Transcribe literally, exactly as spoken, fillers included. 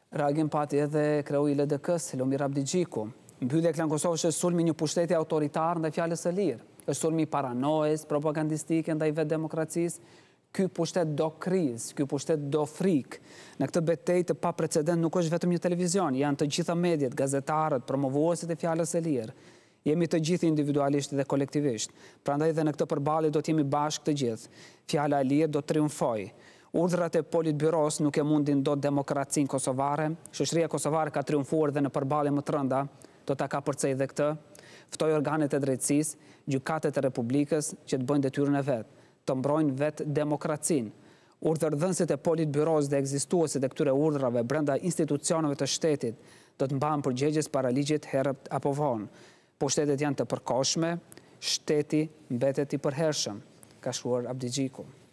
Reagim pati edhe kreu i L D K-s, Lomir Abdigjiku. Mbyllja e Klan Kosovës është sulmi një pushteti autoritar ndaj fjalës së lirë. Është sulmi paranojës, propagandistike ndaj vetë demokracisë. Ky pushtet do krizë, ky pushtet do frikë. Në këtë betejë të paprecedent nuk është vetëm një televizion, janë të gjitha mediat, gazetarët, promovuesit e fjalës së lirë. Jemi të gjithë individualisht dhe kolektivisht. Prandaj dhe në këtë përballje do të jemi bashkë të gjithë. Fjala e lirë do të triumfojë. Urdhrat e politbyros nuk e mundin dot demokracinë kosovare. Shoqëria kosovare ka triumfuar dhe në përballje më të rënda, do ta kapërcej dhe këtë. Ftoj organet e drejtësisë, gjykatet e Republikës që të bëjnë detyrën e vet, të mbrojnë vetë demokracinë. Urdhërdhënësit e politbyros dhe ekzistuesit e këtyre urdhrave brenda institucioneve të shtetit do të mbahen përgjegjës para ligjit herët apo vonë. Pushtetet janë të përkohshme, shteti mbetet i përhershëm, ka shkruar Abdigjiku.